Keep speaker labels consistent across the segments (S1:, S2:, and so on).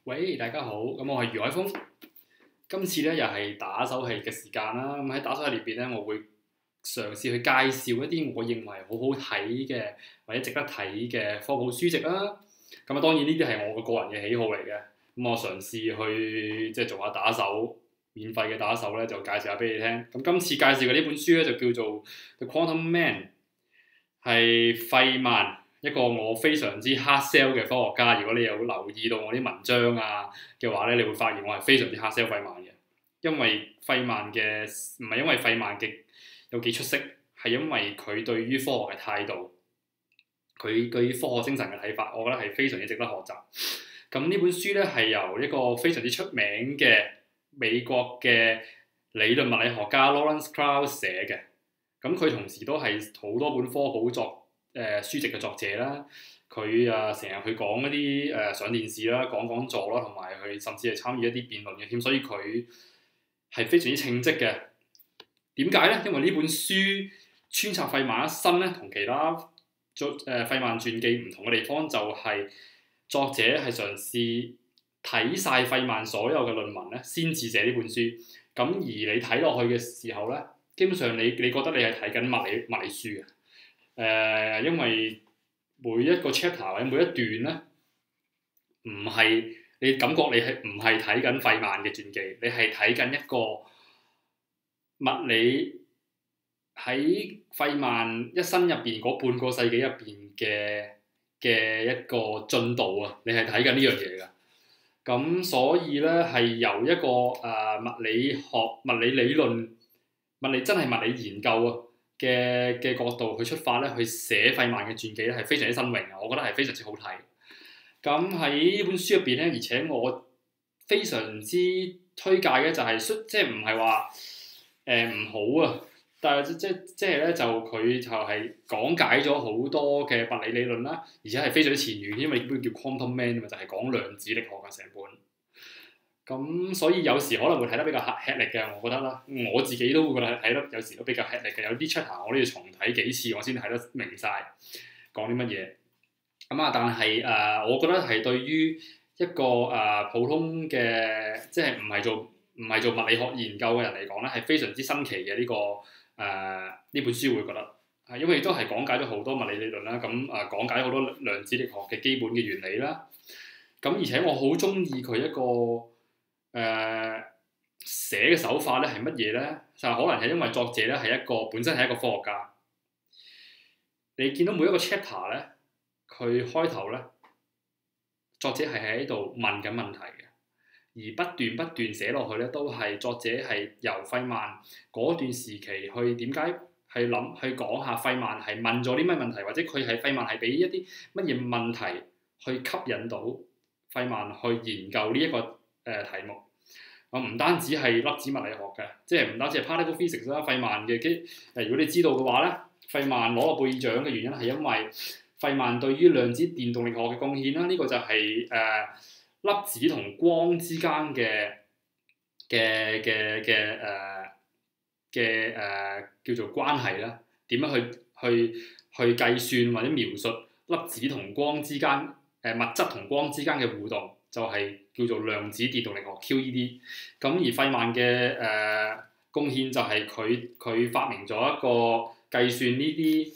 S1: 喂，大家好，咁我係余海峰。今次咧又係打手戲嘅時間啦。咁喺打手戲裏邊咧，我會嘗試去介紹一啲我認為好好睇嘅或者值得睇嘅科普書籍啦。咁啊，當然呢啲係我個人嘅喜好嚟嘅。咁我嘗試去做下打手，免費嘅打手咧就介紹下俾你聽。咁今次介紹嘅呢本書咧就叫做《The Quantum Man》，係費曼。一個我非常之 hard sell 嘅科學家，如果你有留意到我啲文章啊嘅話咧，你會發現我係非常之 hard sell 費曼嘅，因為費曼嘅唔係因為費曼嘅有幾出色，係因為佢對於科學嘅態度，佢對於科學精神嘅睇法，我覺得係非常之值得學習。咁呢本書咧係由一個非常之出名嘅美國嘅理論物理學家 Lawrence Krauss 寫嘅，咁佢同時都係好多本科普書籍嘅作者啦，佢成日去講一啲上電視啦、講座啦，同埋佢甚至係參與一啲辯論嘅添，所以佢係非常之稱職嘅。點解咧？因為呢本書穿插費曼一生咧，同其他費曼傳記唔同嘅地方就係作者係嘗試睇晒費曼所有嘅論文咧，先至寫呢本書。咁而你睇落去嘅時候咧，基本上你覺得你係睇緊物理書嘅。因為每一個 chapter 或者每一段咧，唔係你感覺你係唔係睇緊費曼嘅傳記，你係睇緊一個物理喺費曼一生入邊嗰半個世紀入邊嘅一個進度啊！你係睇緊呢樣嘢㗎。咁所以咧係由一個物理學、物理理論、真係物理研究啊嘅角度去出發咧，去寫費曼嘅傳記咧，係非常之新穎啊！我覺得係非常之好睇。咁喺呢本書入邊咧，而且我非常之推介嘅就係、即係唔係話唔好啊，但係即係咧就佢就係講解咗好多嘅物理理論啦，而且係非常之前沿，因為呢本叫 Quantum Man 啊嘛，就係講量子力學嘅成本。咁所以有時可能會睇得比較吃力嘅，我覺得啦，我自己都會覺得睇得有時都比較吃力嘅，有啲 chapter 我都要重睇幾次，我先睇得明晒講啲乜嘢。但係我覺得係對於一個普通嘅即係唔係做物理學研究嘅人嚟講咧，係非常之新奇嘅呢本書會覺得係，因為都係講解咗好多物理理論啦，咁講解好多量子力學嘅基本嘅原理啦。咁而且我好中意佢一個寫嘅手法咧係乜嘢咧？就可能係因為作者咧係本身係一個科學家。你見到每一個 chapter 咧，佢開頭咧，作者係喺度問緊問題嘅，而不斷寫落去咧，都係作者係由費曼嗰段時期去點解去講下費曼係問咗啲咩問題，或者佢係費曼係俾一啲乜嘢問題去吸引到費曼去研究呢一個題目。唔單止係粒子物理學嘅，即係唔單止係 particle physics 啦。費曼嘅如果你知道嘅話咧，費曼攞個貝爾獎嘅原因係因為費曼對於量子電動力學嘅貢獻啦。呢個就係粒子同光之間嘅叫做關係啦。點樣去計算或者描述粒子同光之間物質同光之間嘅互動？就係叫做量子電動力學 QED。咁而費曼嘅貢獻就係佢發明咗一個計算呢啲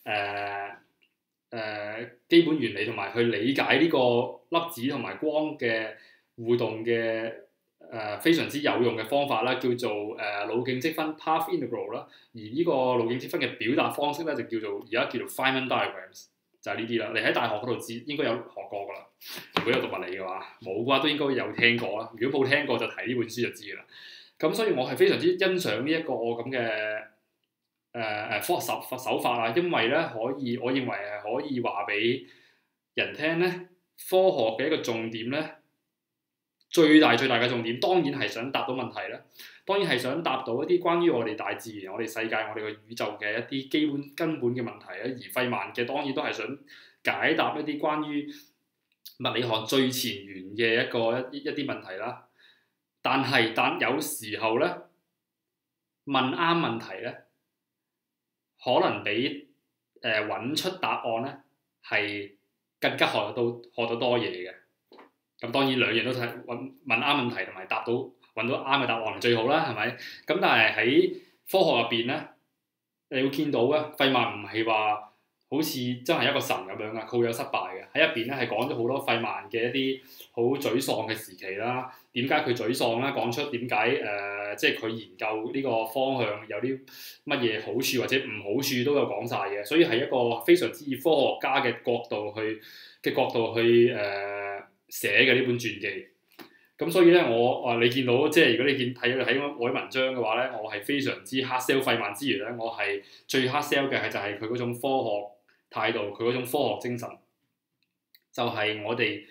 S1: 基本原理，同埋去理解呢個粒子同埋光嘅互動嘅非常之有用嘅方法啦，叫做路徑積分 path integral 啦。而呢個路徑積分嘅表達方式咧，就而家叫做 Feynman diagrams。就係呢啲啦，你喺大學嗰度應該有學過㗎啦。如果有讀物理嘅話，冇嘅話都應該有聽過啦。如果冇聽過就睇呢本書就知啦。咁所以我係非常之欣賞呢一個咁嘅科學手法啊，因為咧我認為係可以話俾人聽咧，科學嘅一個重點咧，最大嘅重點當然係想答到問題啦。當然係想答到一啲關於我哋大自然、我哋世界、我哋個宇宙嘅一啲根本嘅問題啊。而費曼嘅當然都係想解答一啲關於物理學最前沿嘅一啲問題啦。但有時候咧，問啱問題咧，可能比揾出答案咧係更加學到多嘢嘅。 咁當然兩樣都問啱問題同埋揾到啱嘅答案係最好啦，係咪？咁但係喺科學入邊咧，你會見到咧，費曼唔係話好似真係一個神咁樣噶，佢會有失敗嘅。喺入邊咧係講咗好多費曼嘅一啲好沮喪嘅時期啦。點解佢沮喪咧？講出點解即係佢研究呢個方向有啲乜嘢好處或者唔好處都有講晒嘅。所以係一個非常之以科學家嘅角度去寫嘅呢本傳記。咁所以咧，你見到即係如果你睇我啲文章嘅話咧，我係非常之 hard sell 費曼之餘咧，我係最 hard sell 嘅係就係佢嗰種科學態度，佢嗰種科學精神，就係我哋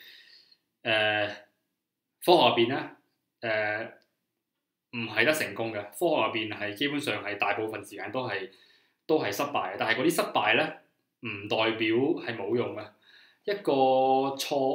S1: 科學入邊咧唔係得成功嘅，科學入邊係基本上係大部分時間都係失敗嘅，但係嗰啲失敗咧唔代表係冇用嘅，一個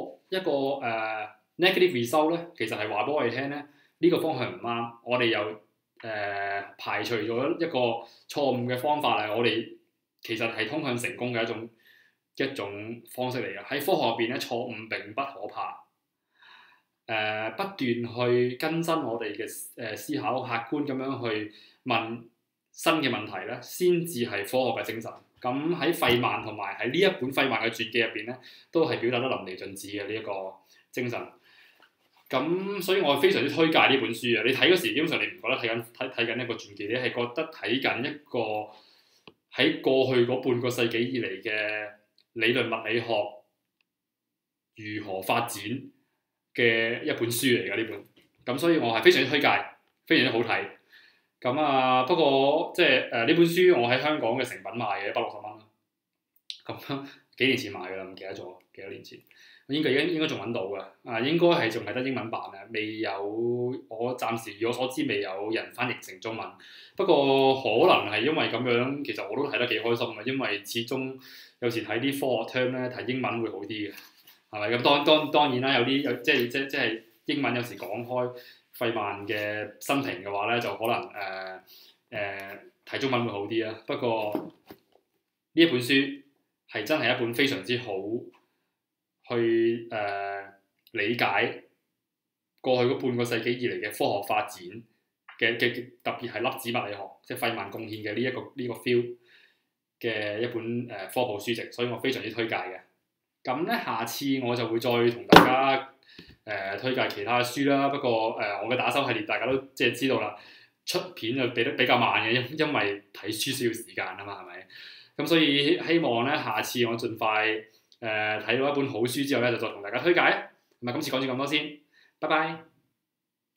S1: negative result 咧，其實係話俾我哋聽咧，呢個方向唔啱，我哋又排除咗一個錯誤嘅方法嚟，我哋其實係通向成功嘅一種方式嚟嘅。喺科學入邊咧，錯誤並不可怕，不斷去更新我哋嘅思考，客觀咁樣去問新嘅問題咧，先至係科學嘅精神。咁喺費曼同埋喺呢一本費曼嘅傳記入邊咧，都係表達得淋漓盡致嘅呢一個精神。咁所以我非常之推介呢本書啊！你睇嗰時基本上你唔覺得睇緊一個傳記，你係覺得睇緊一個喺過去嗰半個世紀以嚟嘅理論物理學如何發展嘅一本書嚟㗎呢本。咁所以我係非常之推介，非常之好睇。咁不過即係呢本書我喺香港嘅成品賣嘅160蚊啦。咁幾年前買㗎啦，唔記得咗幾多年前。應該仲揾到㗎，應該係仲係得英文版嘅，未有，我暫時以我所知未有人翻譯成中文。不過可能係因為咁樣，其實我都睇得幾開心嘅，因為始終有時睇啲科學 term 咧睇英文會好啲嘅，係咪？咁當然啦，有啲即係英文有時講開費曼嘅生平嘅話咧，就可能睇中文會好啲啦。不過呢一本書係真係一本非常之好。去理解過去嗰半個世紀以嚟嘅科學發展嘅特別係粒子物理學，即係費曼貢獻嘅呢個 field 嘅一本科普書籍，所以我非常之推介嘅。咁咧，下次我就會再同大家推介其他書啦。不過我嘅打手系列大家都即係知道啦，出片就比較慢嘅，因為睇書需要時間啊嘛，係咪？咁所以希望咧，下次我盡快。睇到一本好書之後咧，就再同大家推介。咁今次講住咁多先，拜拜。